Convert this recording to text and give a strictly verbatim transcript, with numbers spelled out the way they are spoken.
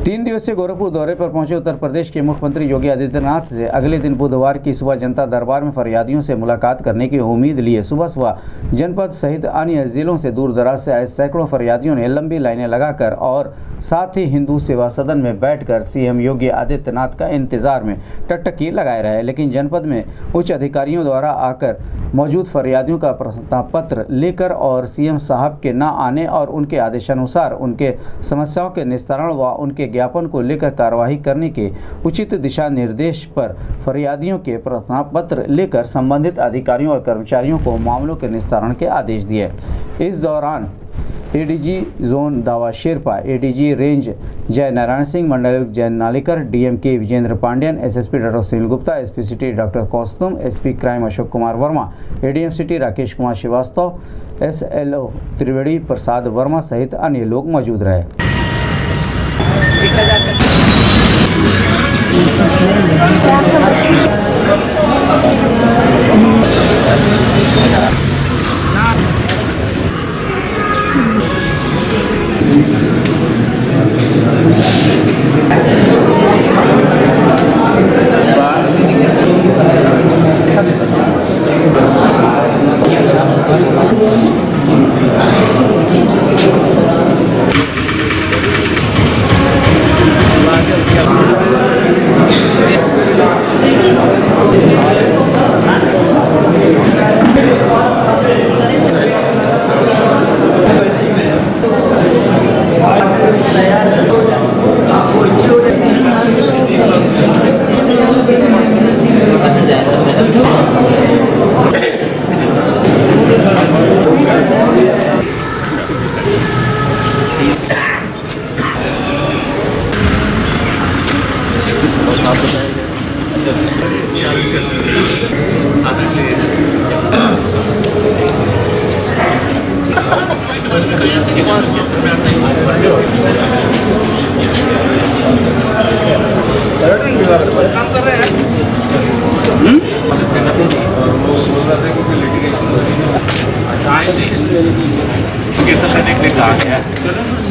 तीन दिवसीय गोरखपुर दौरे पर पहुंचे उत्तर प्रदेश के मुख्यमंत्री योगी आदित्यनाथ से अगले दिन बुधवार की सुबह जनता दरबार में फरियादियों से मुलाकात करने की उम्मीद लिए सुबह सुबह जनपद सहित अन्य जिलों से दूर दराज से आए सैकड़ों फरियादियों ने लंबी लाइनें लगाकर और साथ ही हिंदू सेवा सदन में बैठकर सीएम योगी आदित्यनाथ का इंतजार में टकटकी लगाए रहे। लेकिन जनपद में उच्च अधिकारियों द्वारा आकर मौजूद फरियादियों का प्रार्थना पत्र लेकर और सीएम साहब के न आने और उनके आदेशानुसार उनके समस्याओं के निस्तारण व उनके ज्ञापन को लेकर कार्यवाही करने के उचित दिशा निर्देश पर फरियादियों के प्रार्थना पत्र लेकर संबंधित अधिकारियों और कर्मचारियों को मामलों के निस्तारण के आदेश दिए। इस दौरान एडीजी जोन दावा शेरपा, एडीजी रेंज जय नारायण सिंह, मंडलायुक्त जय Nalikar, DM K Vijendra Pandian, SSP doctor Sunil Gupta, SP city doctor Kaustum, SP crime Ashok Kumar Verma, ADM city Rakesh Kumar Srivastava, SLO Triveni Prasad Verma सहित अन्य लोग मौजूद रहे। काम कर रहे हैं टाइम नहीं